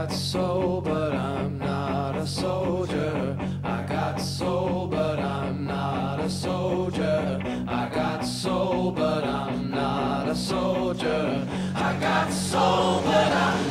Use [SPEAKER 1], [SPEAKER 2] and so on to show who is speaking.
[SPEAKER 1] got soul, but I'm not a soldier. I got soul, but I'm not a soldier. I got soul, but I'm not a soldier. I got soul, but I'm